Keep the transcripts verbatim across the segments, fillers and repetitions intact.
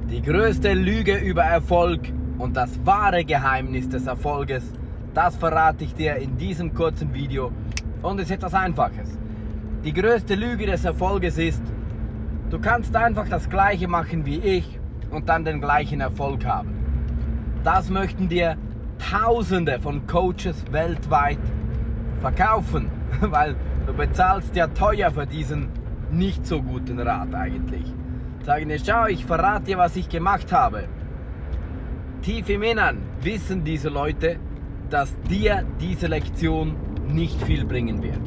Die größte Lüge über Erfolg und das wahre Geheimnis des Erfolges, das verrate ich dir in diesem kurzen Video und es ist etwas Einfaches. Die größte Lüge des Erfolges ist, du kannst einfach das Gleiche machen wie ich und dann den gleichen Erfolg haben. Das möchten dir Tausende von Coaches weltweit verkaufen, weil du bezahlst ja teuer für diesen nicht so guten Rat eigentlich. Sagen dir, schau, ich verrate dir, was ich gemacht habe. Tief im Innern wissen diese Leute, dass dir diese Lektion nicht viel bringen wird.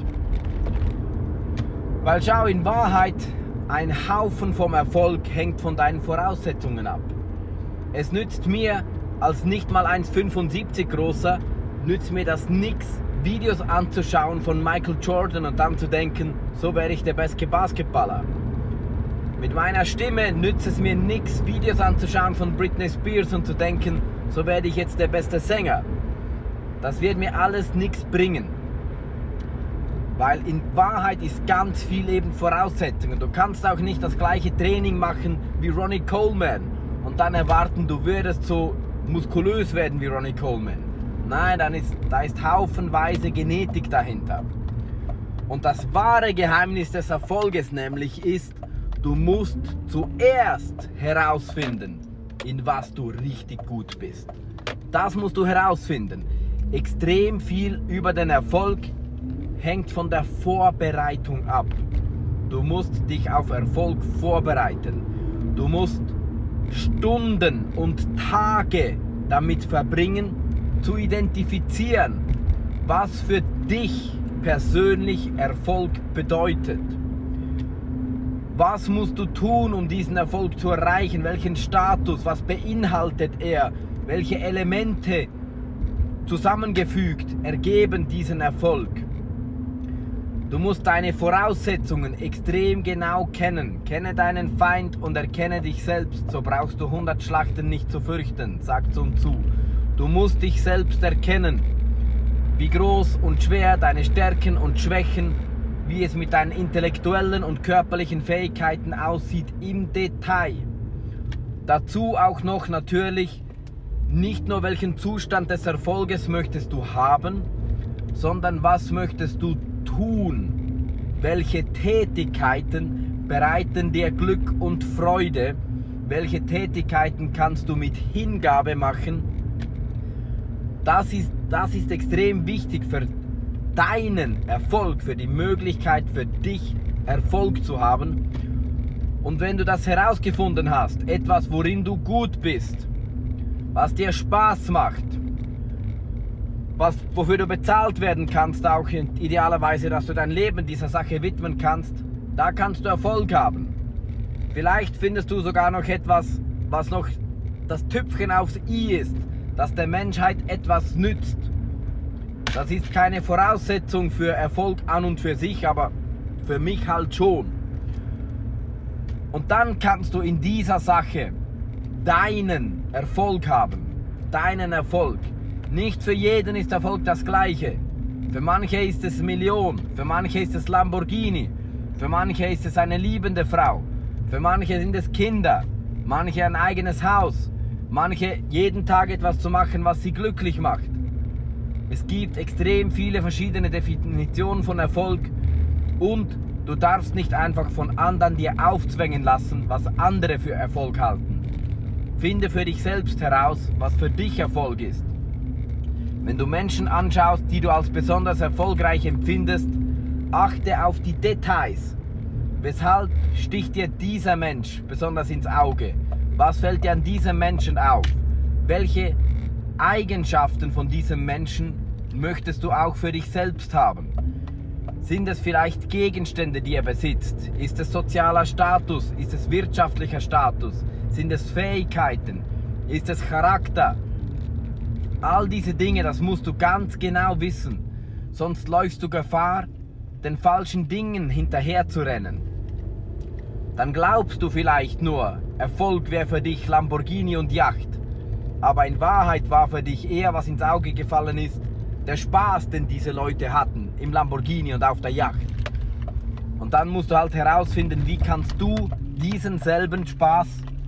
Weil schau, in Wahrheit, ein Haufen vom Erfolg hängt von deinen Voraussetzungen ab. Es nützt mir als nicht mal eins Komma fünfundsiebzig großer, nützt mir das nix, Videos anzuschauen von Michael Jordan und dann zu denken, so wäre ich der beste Basketballer. Mit meiner Stimme nützt es mir nichts, Videos anzuschauen von Britney Spears und zu denken, so werde ich jetzt der beste Sänger. Das wird mir alles nichts bringen. Weil in Wahrheit ist ganz viel eben Voraussetzungen. Du kannst auch nicht das gleiche Training machen wie Ronnie Coleman und dann erwarten, du würdest so muskulös werden wie Ronnie Coleman. Nein, dann ist, da ist haufenweise Genetik dahinter. Und das wahre Geheimnis des Erfolges nämlich ist, du musst zuerst herausfinden, in was du richtig gut bist. Das musst du herausfinden. Extrem viel über den Erfolg hängt von der Vorbereitung ab. Du musst dich auf Erfolg vorbereiten. Du musst Stunden und Tage damit verbringen, zu identifizieren, was für dich persönlich Erfolg bedeutet. Was musst du tun, um diesen Erfolg zu erreichen? Welchen Status? Was beinhaltet er? Welche Elemente zusammengefügt ergeben diesen Erfolg? Du musst deine Voraussetzungen extrem genau kennen. Kenne deinen Feind und erkenne dich selbst. So brauchst du hundert Schlachten nicht zu fürchten, sagt Sun Tzu. Du musst dich selbst erkennen, wie groß und schwer deine Stärken und Schwächen, wie es mit deinen intellektuellen und körperlichen Fähigkeiten aussieht im Detail. Dazu auch noch natürlich nicht nur welchen Zustand des Erfolges möchtest du haben, sondern was möchtest du tun? Welche Tätigkeiten bereiten dir Glück und Freude? Welche Tätigkeiten kannst du mit Hingabe machen? Das ist, das ist extrem wichtig für deinen Erfolg, für die Möglichkeit für dich Erfolg zu haben. Und wenn du das herausgefunden hast, etwas worin du gut bist, was dir Spaß macht, was, wofür du bezahlt werden kannst, auch idealerweise, dass du dein Leben dieser Sache widmen kannst, da kannst du Erfolg haben. Vielleicht findest du sogar noch etwas, was noch das Tüpfchen aufs I ist, dass der Menschheit etwas nützt. Das ist keine Voraussetzung für Erfolg an und für sich, aber für mich halt schon. Und dann kannst du in dieser Sache deinen Erfolg haben, deinen Erfolg. Nicht für jeden ist Erfolg das Gleiche. Für manche ist es Million, für manche ist es Lamborghini, für manche ist es eine liebende Frau, für manche sind es Kinder, manche ein eigenes Haus, manche jeden Tag etwas zu machen, was sie glücklich macht. Es gibt extrem viele verschiedene Definitionen von Erfolg und du darfst nicht einfach von anderen dir aufzwängen lassen, was andere für Erfolg halten. Finde für dich selbst heraus, was für dich Erfolg ist. Wenn du Menschen anschaust, die du als besonders erfolgreich empfindest, achte auf die Details. Weshalb sticht dir dieser Mensch besonders ins Auge? Was fällt dir an diesem Menschen auf? Welche Eigenschaften von diesem Menschen möchtest du auch für dich selbst haben? Sind es vielleicht Gegenstände, die er besitzt? Ist es sozialer Status? Ist es wirtschaftlicher Status? Sind es Fähigkeiten? Ist es Charakter? All diese Dinge, das musst du ganz genau wissen. Sonst läufst du Gefahr, den falschen Dingen hinterher zu rennen. Dann glaubst du vielleicht nur, Erfolg wäre für dich Lamborghini und Yacht. Aber in Wahrheit war für dich eher, was ins Auge gefallen ist, der Spaß, den diese Leute hatten im Lamborghini und auf der Yacht. Und dann musst du halt herausfinden, wie kannst du diesen selben Spaß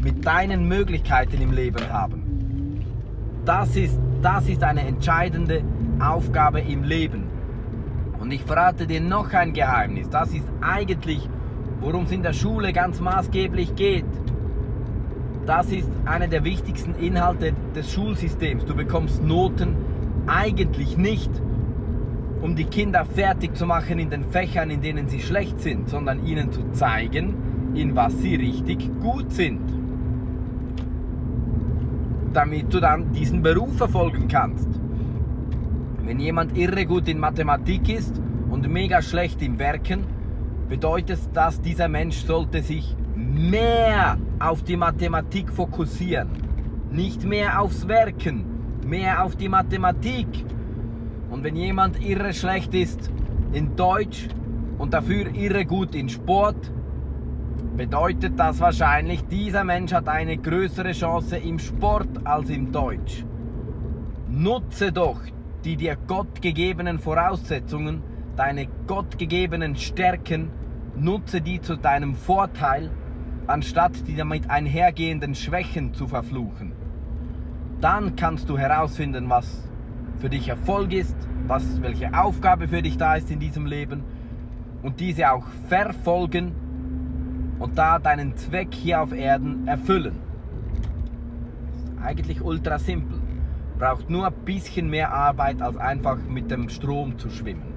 mit deinen Möglichkeiten im Leben haben. Das ist, das ist eine entscheidende Aufgabe im Leben. Und ich verrate dir noch ein Geheimnis. Das ist eigentlich, worum es in der Schule ganz maßgeblich geht. Das ist einer der wichtigsten Inhalte des Schulsystems. Du bekommst Noten eigentlich nicht, um die Kinder fertig zu machen in den Fächern, in denen sie schlecht sind, sondern ihnen zu zeigen, in was sie richtig gut sind. Damit du dann diesen Beruf verfolgen kannst. Wenn jemand irre gut in Mathematik ist und mega schlecht im Werken, bedeutet das, dieser Mensch sollte sich mehr auf die Mathematik fokussieren. Nicht mehr aufs Werken, mehr auf die Mathematik. Und wenn jemand irre schlecht ist in Deutsch und dafür irre gut in Sport, bedeutet das wahrscheinlich, dieser Mensch hat eine größere Chance im Sport als im Deutsch. Nutze doch die dir Gott gegebenen Voraussetzungen, deine Gott gegebenen Stärken, nutze die zu deinem Vorteil, anstatt die damit einhergehenden Schwächen zu verfluchen. Dann kannst du herausfinden, was für dich Erfolg ist, was, welche Aufgabe für dich da ist in diesem Leben und diese auch verfolgen und da deinen Zweck hier auf Erden erfüllen. Das ist eigentlich ultra simpel. Braucht nur ein bisschen mehr Arbeit, als einfach mit dem Strom zu schwimmen.